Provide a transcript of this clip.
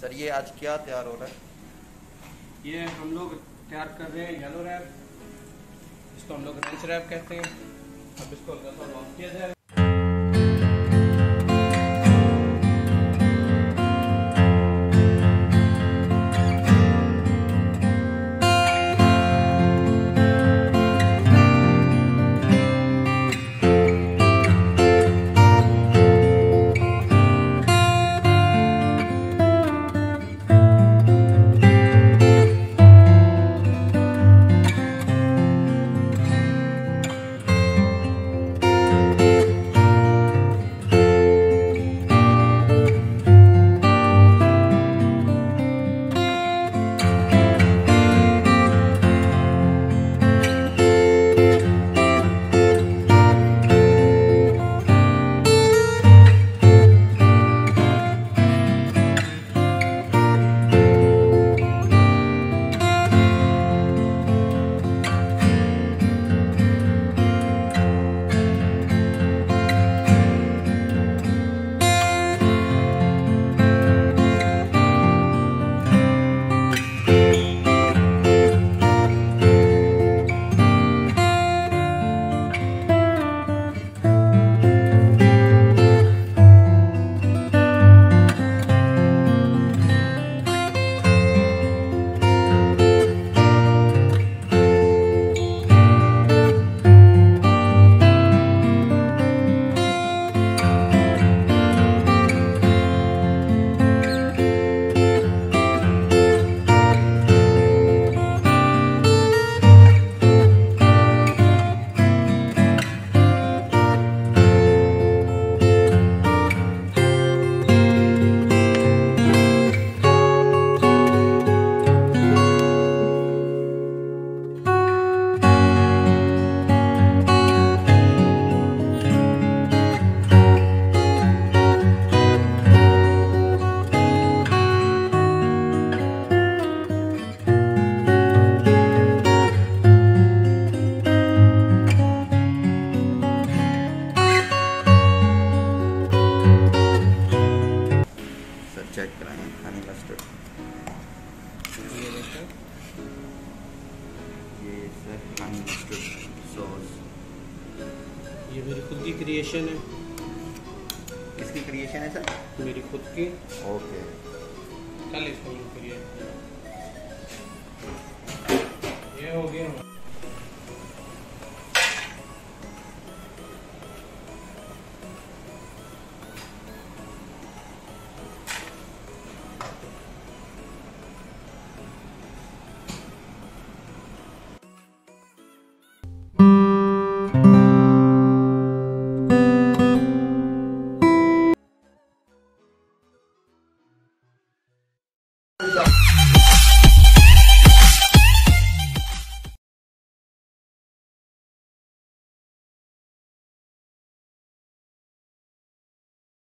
Sir ये आज क्या तैयार हो रहा है? ये हम लोग तैयार कर रहे हैं येलो रैप, इसको हम लोग रंच रैप कहते हैं। अब इसको हल्का सा वाश किया जाए। चेक कराएं हनी मस्टर्ड। ये सर हनी मस्टर्ड सॉस। ये मेरी खुद की क्रिएशन है। किसकी क्रिएशन है सर? मेरी खुद की। ओके, कल इसको करिए। ये हो गया।